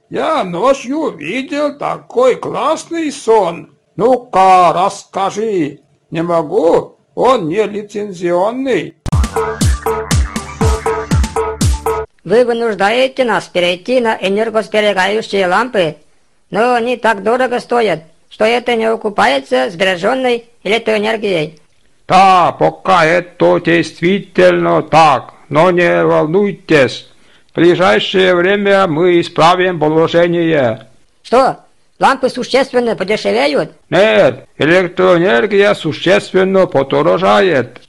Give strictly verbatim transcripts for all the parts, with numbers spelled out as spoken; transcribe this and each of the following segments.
Я ночью видел такой классный сон. Ну-ка, расскажи. Не могу, он не лицензионный. Вы вынуждаете нас перейти на энергосберегающие лампы, но они так дорого стоят, что это не окупается сбереженной электроэнергией. Да, пока это действительно так, но не волнуйтесь. В ближайшее время мы исправим положение. Что, лампы существенно подешевеют? Нет, электроэнергия существенно подорожает.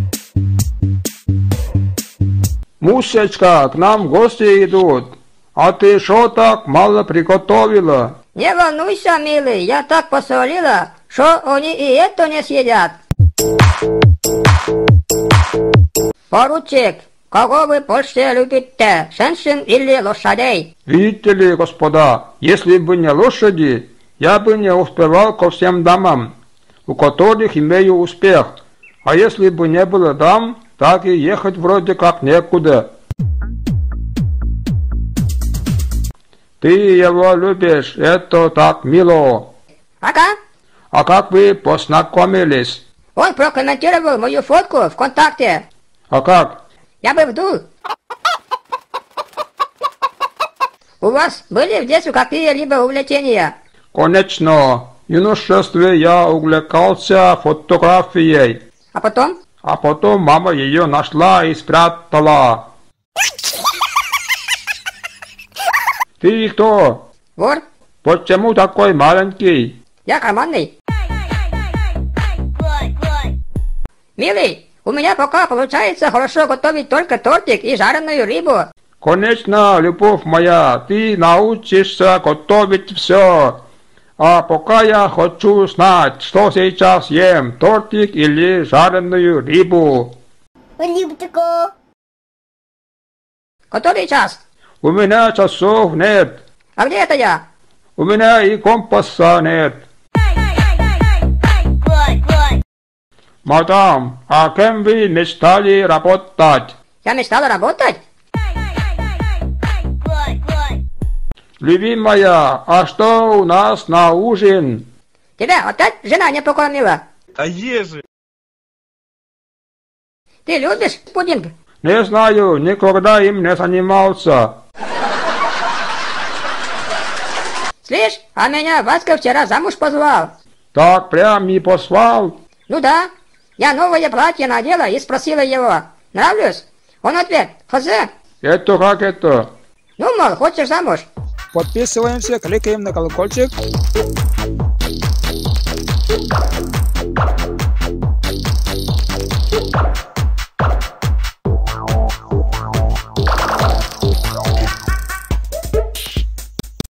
Мусечка, к нам гости идут. А ты что так мало приготовила? Не волнуйся, милый, я так посолила, что они и это не съедят. Поручик, кого вы больше любите, женщин или лошадей? Видите ли, господа, если бы не лошади, я бы не успевал ко всем дамам, у которых имею успех. А если бы не было дам, так и ехать вроде как некуда. Ты его любишь, это так мило. Ага. А как вы познакомились? Он прокомментировал мою фотку ВКонтакте. А как? Я бы вдул. У вас были в детстве какие-либо увлечения? Конечно. В юношестве я увлекался фотографией. А потом? А потом мама ее нашла и спрятала. Ты кто? Вор. Почему такой маленький? Я карманный. Милый, у меня пока получается хорошо готовить только тортик и жареную рыбу. Конечно, любовь моя, ты научишься готовить все. А пока я хочу знать, что сейчас ем, тортик или жареную рыбу. Рыбку. Который час? У меня часов нет. А где это я? У меня и компаса нет. Мадам, а кем вы мечтали работать? Я мечтала работать? Любимая, а что у нас на ужин? Тебя опять жена не покормила? А ежи? Ты любишь пудинг? Не знаю, никогда им не занимался. Слышь, а меня Васька вчера замуж позвал. Так прям и послал? Ну да. Я новое платье надела и спросила его, нравлюсь? Он ответ, хз. Это как это? Ну, мол, хочешь замуж? Подписываемся, кликаем на колокольчик.